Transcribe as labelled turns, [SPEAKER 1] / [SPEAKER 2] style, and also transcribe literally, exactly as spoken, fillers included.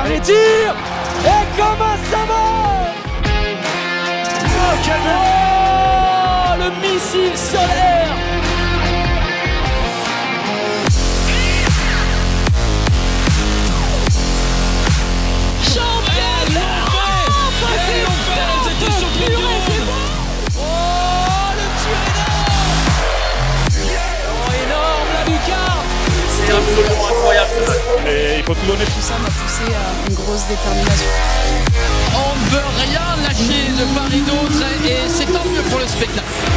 [SPEAKER 1] les tirs. Et comment ça va? Oh, quel but! Oh, le missile solaire. Championne! Oh, passé au fer! C'était champion! Oh, le tir énorme! Oh, énorme, la lucarne!
[SPEAKER 2] C'est absolument incroyable ce match.
[SPEAKER 3] Et il faut tout donner.
[SPEAKER 4] Tout ça m'a poussé à une grosse détermination.
[SPEAKER 5] On ne veut rien lâcher de part et d'autre et c'est tant mieux pour le spectacle.